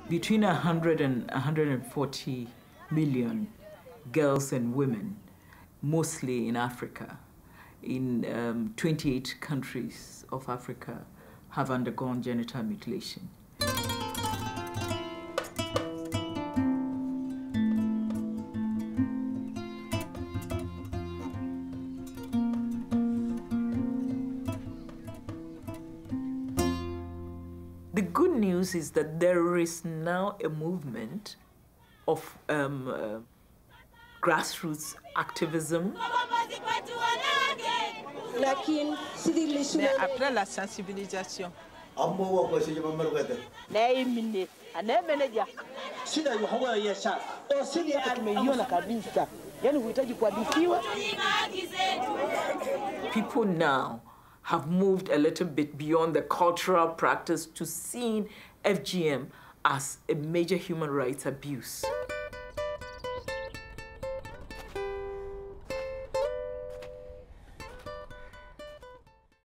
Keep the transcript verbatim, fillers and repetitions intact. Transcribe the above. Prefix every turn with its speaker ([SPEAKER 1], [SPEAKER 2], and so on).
[SPEAKER 1] Between one hundred and one hundred forty million girls and women, mostly in Africa, in um, twenty-eight countries of Africa, have undergone genital mutilation. The good news is that there is now a movement of um, uh, grassroots activism.
[SPEAKER 2] Mais après la sensibilisation,
[SPEAKER 1] people now have moved a little bit beyond the cultural practice to seeing F G M as a major human rights abuse.